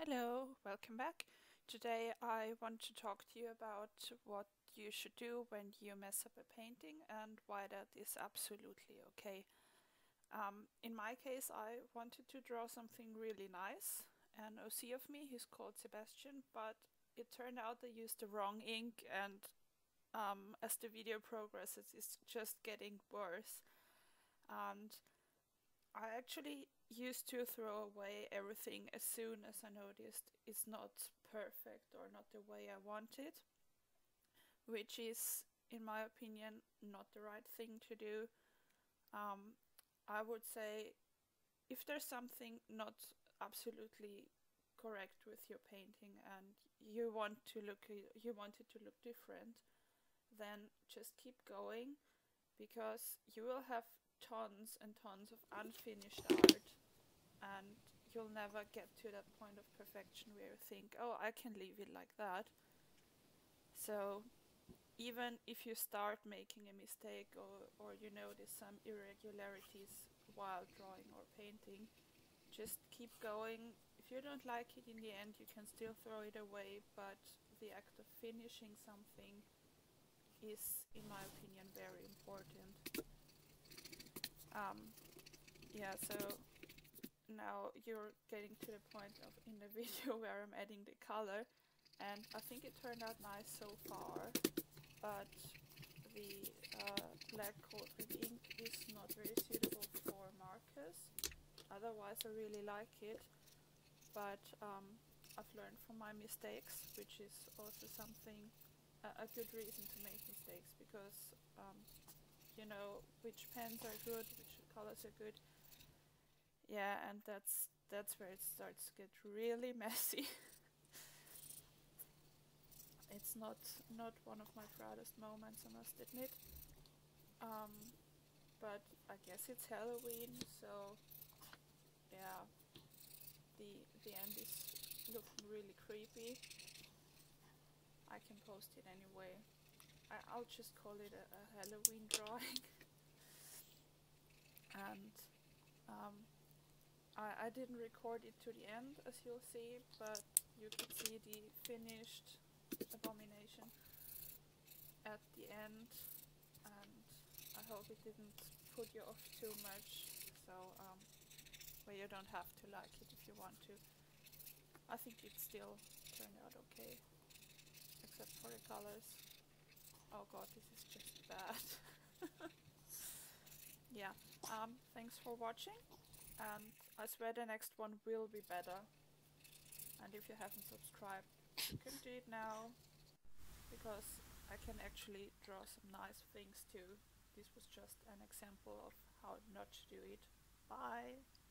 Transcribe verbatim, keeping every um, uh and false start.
Hello, welcome back. Today I want to talk to you about what you should do when you mess up a painting and why that is absolutely okay. Um, in my case, I wanted to draw something really nice. An O C of me, he's called Sebastian, but it turned out I used the wrong ink, and um, as the video progresses, it's just getting worse. And I actually used to throw away everything as soon as I noticed it's not perfect or not the way I want it, which is, in my opinion, not the right thing to do. Um, I would say if there's something not absolutely correct with your painting and you want to look you want it to look different, then just keep going, because you will have tons and tons of unfinished art, and you'll never get to that point of perfection where you think, oh, I can leave it like that. So even if you start making a mistake, or, or you notice some irregularities while drawing or painting, just keep going. If you don't like it in the end, you can still throw it away, but the act of finishing something is, in my opinion, very important. Um, yeah, so now you're getting to the point of in the video where I'm adding the color, and I think it turned out nice so far, but the uh, black coat with ink is not very suitable for markers. Otherwise I really like it, but um, I've learned from my mistakes, which is also something, uh, a good reason to make mistakes, because um, you know which pens are good, which colors are good. Yeah, and that's that's where it starts to get really messy. It's not not one of my proudest moments, I must admit. Um, but I guess it's Halloween, so yeah, the the end is looking really creepy. I can post it anyway. I, I'll just call it a, a Halloween drawing. And um, I, I didn't record it to the end, as you'll see, but you could see the finished abomination at the end, and I hope it didn't put you off too much, so um, where you don't have to like it if you want to. I think it still turned out okay, except for the colors. Oh god, this is just bad. Yeah, um, thanks for watching, and I swear the next one will be better. And if you haven't subscribed, you can do it now, because I can actually draw some nice things too. This was just an example of how not to do it. Bye!